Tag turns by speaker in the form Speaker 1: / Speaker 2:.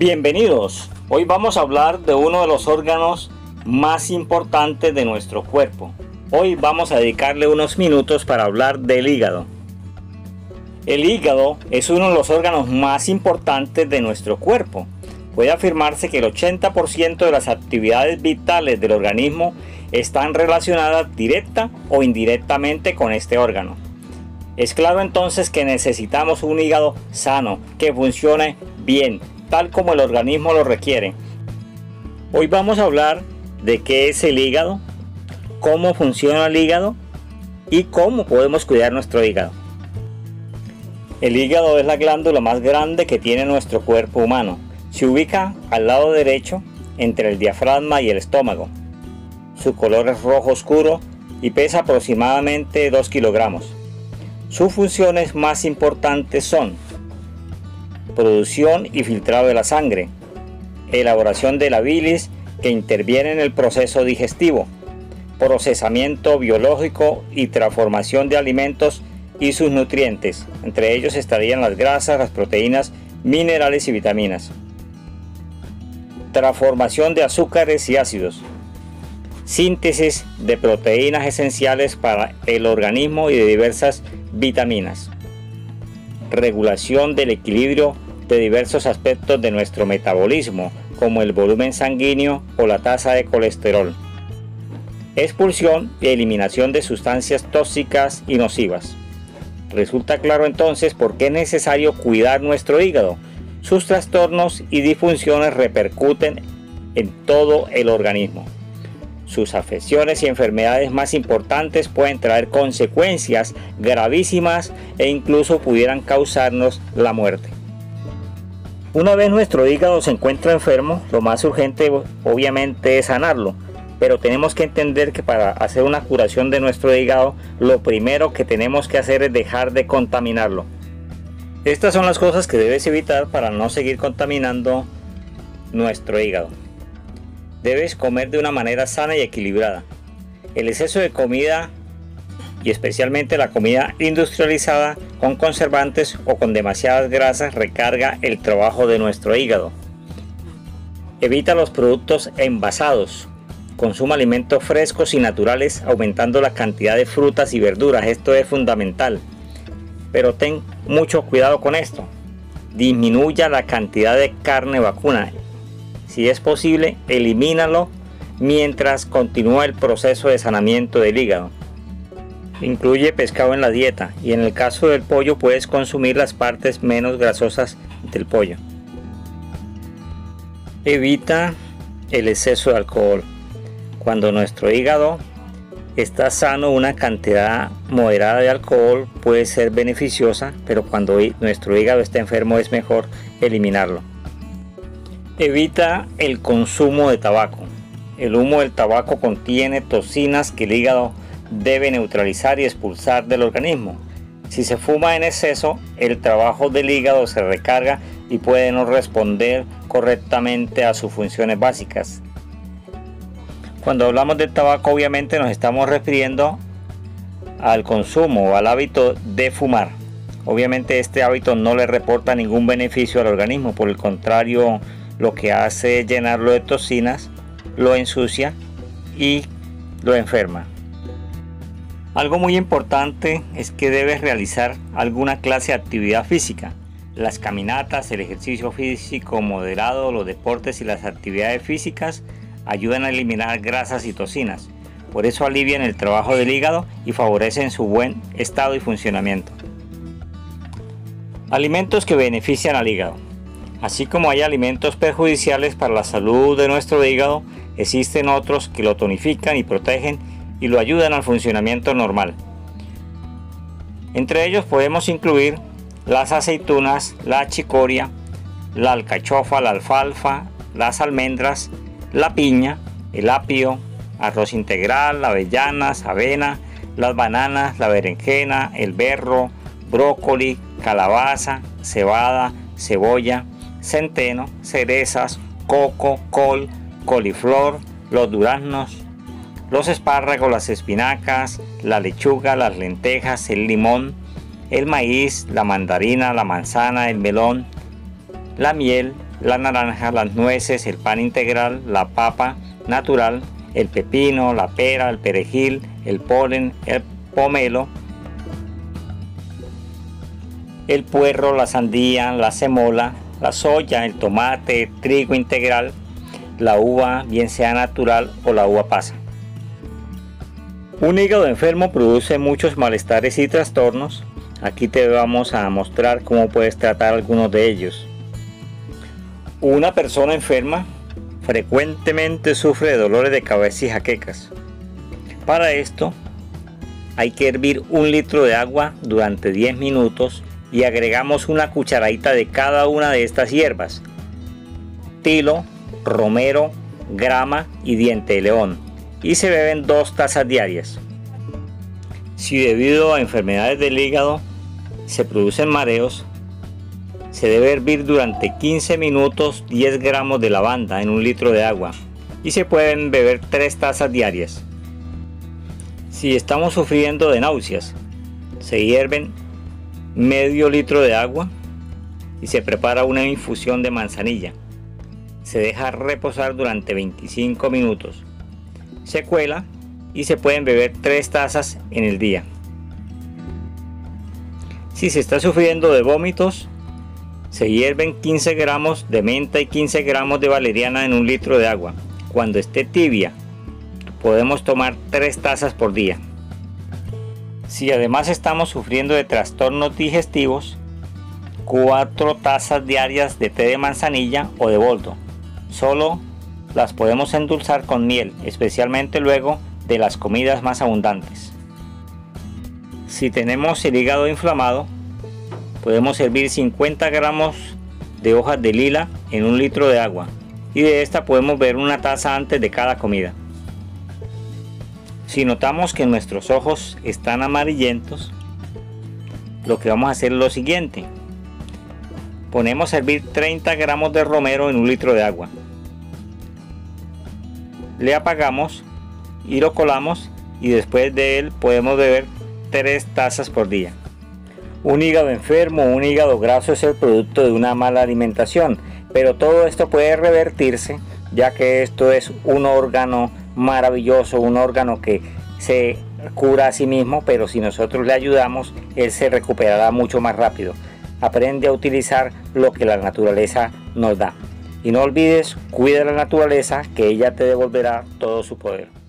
Speaker 1: Bienvenidos. Hoy vamos a hablar de uno de los órganos más importantes de nuestro cuerpo. Hoy vamos a dedicarle unos minutos para hablar del hígado. El hígado es uno de los órganos más importantes de nuestro cuerpo. Puede afirmarse que el 80% de las actividades vitales del organismo están relacionadas directa o indirectamente con este órgano. Es claro entonces que necesitamos un hígado sano, que funcione bien, tal como el organismo lo requiere. Hoy vamos a hablar de qué es el hígado, cómo funciona el hígado y cómo podemos cuidar nuestro hígado. El hígado es la glándula más grande que tiene nuestro cuerpo humano. Se ubica al lado derecho entre el diafragma y el estómago. Su color es rojo oscuro y pesa aproximadamente 2 kilogramos. Sus funciones más importantes son producción y filtrado de la sangre, elaboración de la bilis que interviene en el proceso digestivo, procesamiento biológico y transformación de alimentos y sus nutrientes, entre ellos estarían las grasas, las proteínas, minerales y vitaminas. Transformación de azúcares y ácidos, síntesis de proteínas esenciales para el organismo y de diversas vitaminas. Regulación del equilibrio de diversos aspectos de nuestro metabolismo, como el volumen sanguíneo o la tasa de colesterol. Expulsión y eliminación de sustancias tóxicas y nocivas. Resulta claro entonces por qué es necesario cuidar nuestro hígado. Sus trastornos y disfunciones repercuten en todo el organismo. Sus afecciones y enfermedades más importantes pueden traer consecuencias gravísimas e incluso pudieran causarnos la muerte. Una vez nuestro hígado se encuentra enfermo, lo más urgente obviamente es sanarlo, pero tenemos que entender que para hacer una curación de nuestro hígado, lo primero que tenemos que hacer es dejar de contaminarlo. Estas son las cosas que debes evitar para no seguir contaminando nuestro hígado. Debes comer de una manera sana y equilibrada. El exceso de comida, y especialmente la comida industrializada con conservantes o con demasiadas grasas, recarga el trabajo de nuestro hígado. Evita los productos envasados. Consuma alimentos frescos y naturales, aumentando la cantidad de frutas y verduras. Esto es fundamental. Pero ten mucho cuidado con esto. Disminuya la cantidad de carne vacuna. Si es posible, elimínalo mientras continúa el proceso de sanamiento del hígado. Incluye pescado en la dieta y en el caso del pollo puedes consumir las partes menos grasosas del pollo. Evita el exceso de alcohol. Cuando nuestro hígado está sano, una cantidad moderada de alcohol puede ser beneficiosa, pero cuando nuestro hígado está enfermo es mejor eliminarlo. Evita el consumo de tabaco. El humo del tabaco contiene toxinas que el hígado debe neutralizar y expulsar del organismo. Si se fuma en exceso, el trabajo del hígado se recarga y puede no responder correctamente a sus funciones básicas. Cuando hablamos del tabaco, obviamente nos estamos refiriendo al consumo o al hábito de fumar. Obviamente este hábito no le reporta ningún beneficio al organismo, por el contrario, lo que hace es llenarlo de toxinas, lo ensucia y lo enferma. Algo muy importante es que debes realizar alguna clase de actividad física. Las caminatas, el ejercicio físico moderado, los deportes y las actividades físicas ayudan a eliminar grasas y toxinas. Por eso alivian el trabajo del hígado y favorecen su buen estado y funcionamiento. Alimentos que benefician al hígado. Así como hay alimentos perjudiciales para la salud de nuestro hígado, existen otros que lo tonifican y protegen y lo ayudan al funcionamiento normal. Entre ellos podemos incluir las aceitunas, la chicoria, la alcachofa, la alfalfa, las almendras, la piña, el apio, arroz integral, avellanas, avena, las bananas, la berenjena, el berro, brócoli, calabaza, cebada, cebolla, centeno, cerezas, coco, col, coliflor, los duraznos, los espárragos, las espinacas, la lechuga, las lentejas, el limón, el maíz, la mandarina, la manzana, el melón, la miel, la naranja, las nueces, el pan integral, la papa natural, el pepino, la pera, el perejil, el polen, el pomelo, el puerro, la sandía, la semola, la soya, el tomate, el trigo integral, la uva, bien sea natural o la uva pasa. Un hígado enfermo produce muchos malestares y trastornos. Aquí te vamos a mostrar cómo puedes tratar algunos de ellos. Una persona enferma frecuentemente sufre de dolores de cabeza y jaquecas. Para esto hay que hervir 1 litro de agua durante 10 minutos y agregamos una cucharadita de cada una de estas hierbas: tilo, romero, grama y diente de león, y se beben 2 tazas diarias. Si debido a enfermedades del hígado se producen mareos, se debe hervir durante 15 minutos 10 gramos de lavanda en 1 litro de agua y se pueden beber 3 tazas diarias. Si estamos sufriendo de náuseas, se hierven medio litro de agua y se prepara una infusión de manzanilla. Se deja reposar durante 25 minutos. Se cuela y se pueden beber 3 tazas en el día. Si se está sufriendo de vómitos, se hierven 15 gramos de menta y 15 gramos de valeriana en 1 litro de agua. Cuando esté tibia, podemos tomar 3 tazas por día. Si además estamos sufriendo de trastornos digestivos, 4 tazas diarias de té de manzanilla o de boldo. Solo las podemos endulzar con miel, especialmente luego de las comidas más abundantes. Si tenemos el hígado inflamado, podemos hervir 50 gramos de hojas de lila en 1 litro de agua y de esta podemos beber 1 taza antes de cada comida. Si notamos que nuestros ojos están amarillentos, lo que vamos a hacer es lo siguiente: ponemos a hervir 30 gramos de romero en 1 litro de agua, le apagamos y lo colamos, y después de él podemos beber 3 tazas por día. Un hígado enfermo o un hígado graso es el producto de una mala alimentación, pero todo esto puede revertirse, ya que esto es un órgano maravilloso, un órgano que se cura a sí mismo, pero si nosotros le ayudamos, él se recuperará mucho más rápido. Aprende a utilizar lo que la naturaleza nos da. Y no olvides, cuida la naturaleza, que ella te devolverá todo su poder.